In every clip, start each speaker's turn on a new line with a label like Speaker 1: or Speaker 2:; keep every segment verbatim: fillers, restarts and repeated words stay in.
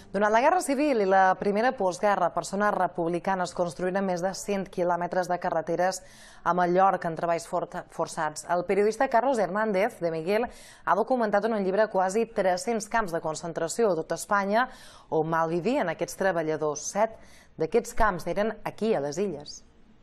Speaker 1: Durant la Guerra Civil i la primera postguerra, persones republicanes construïren més de cent quilòmetres de carreteres a Mallorca en treballs forçats. El periodista Carlos Hernández de Miguel ha documentat en un llibre quasi tres-cents camps de concentració a tota Espanya on malvivien aquests treballadors. Set d'aquests camps eren aquí, a les Illes.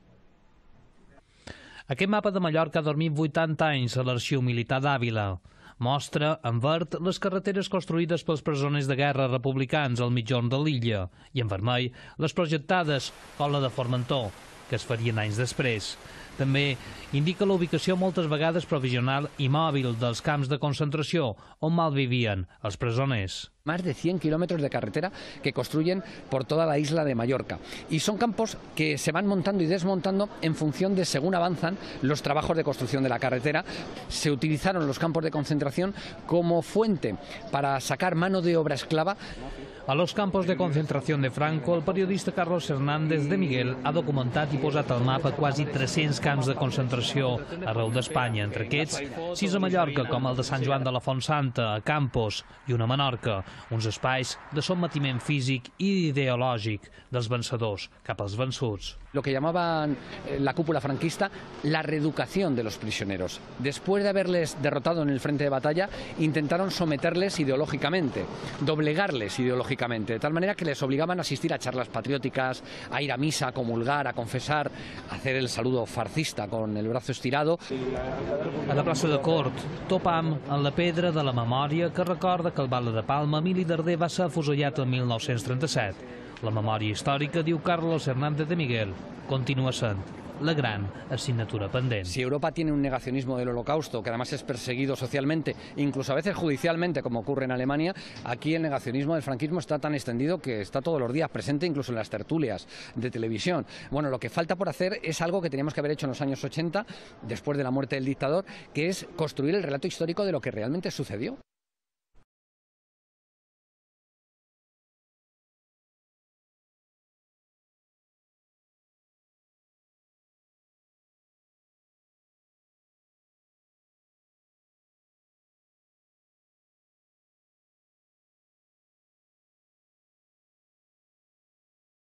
Speaker 2: Aquest mapa de Mallorca ha dormit vuitanta anys a l'Arxiu Militar d'Àvila. Mostra, en verd, les carreteres construïdes pels presoners de guerra republicans al migjorn de l'illa i, en vermell, les projectades, com la de Formentor, que es farien anys després. També indica la ubicació moltes vegades provisional i mòbil dels camps de concentració on malvivien els presoners.
Speaker 3: Más de cien kilómetros de carretera que construyen por toda la isla de Mallorca. Y son campos que se van montando y desmontando en función de según avanzan los trabajos de construcción de la carretera. Se utilizaron los campos de concentración como fuente para sacar mano de obra esclava.
Speaker 2: A los campos de concentración de Franco, el periodista Carlos Hernández de Miguel ha documentat i posat al mapa quasi tres-cents camps de concentració arreu d'Espanya. Entre aquests, sis a Mallorca, com el de Sant Joan de la Fontsanta, a Campos, i una a Menorca, uns espais de sotmetiment físic i ideològic dels vencedors cap als vençuts.
Speaker 3: Lo que llamaban la cúpula franquista la reeducación de los prisioneros. Después de haberles derrotado en el frente de batalla, intentaron someterles ideológicamente, doblegarles ideológicamente, de tal manera que les obligaban a asistir a charlas patrióticas, a ir a misa, a comulgar, a confesar, a hacer el saludo farcista con el brazo estirado.
Speaker 2: A la plaça de Cort, topam en la pedra de la memòria que recorda que el Bala de Palma, Emili Darder, va ser afusellat el mil nou-cents trenta-set. La memòria històrica, diu Carlos Hernández de Miguel, continua sent la gran asignatura pendent.
Speaker 3: Si Europa tiene un negacionismo del Holocausto, que además es perseguido socialmente, incluso a veces judicialmente, como ocurre en Alemania, aquí el negacionismo del franquismo está tan extendido que está todos los días presente, incluso en las tertulias de televisión. Bueno, lo que falta por hacer es algo que teníamos que haber hecho en los años ochenta, después de la muerte del dictador, que es construir el relato histórico de lo que realmente sucedió.